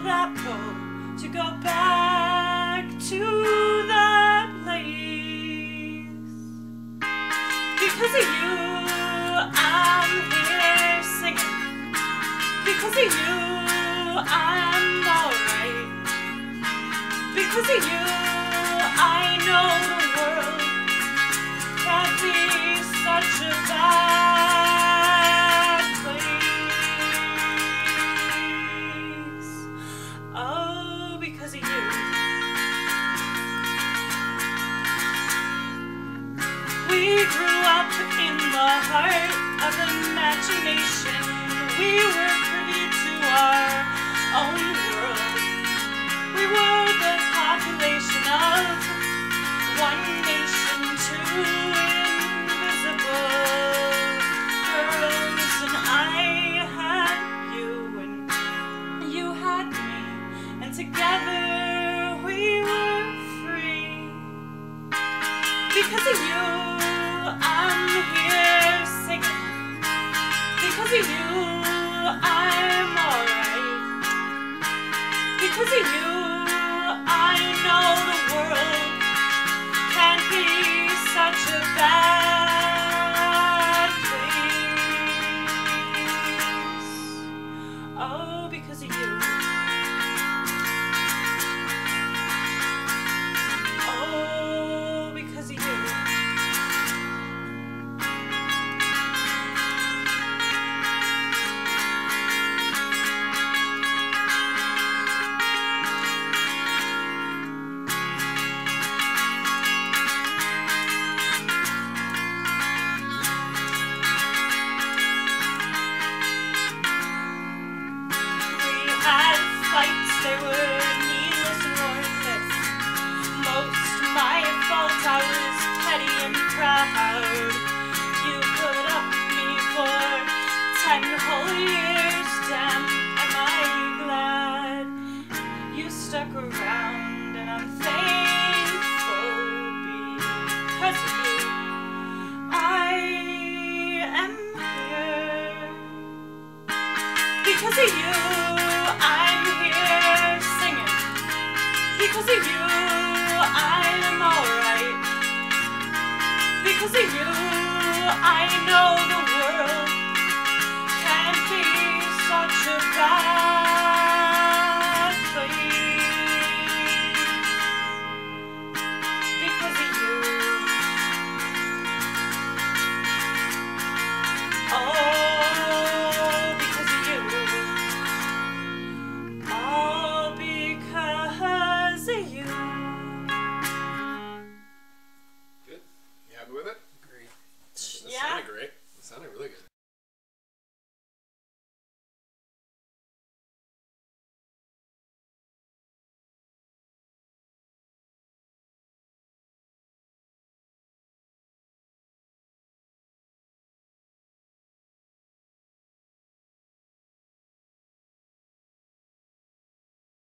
that pull to go back to the place. Because of you, I'm here singing. Because of you, I'm alright. Because of you, I know the world can't be such a bad place. Oh, because of you. We grew up in the heart of imagination. We were privy to our own world. We were the population of one nation, two invisible girls. And I had you and you had me, and together we were free. Because of you, I'm here singing. Because of you, I'm alright. Because of you, I know the world can't be such a bad place. Oh, because of you. Oh, because of you. They were needless and worthless. Most my fault, I was petty and proud. You put up with me for 10 whole years. Damn, am I glad you stuck around, and I'm thankful because of you. I am here because of you. I'm here singing. Because of you, I'm alright. Because of you, I know the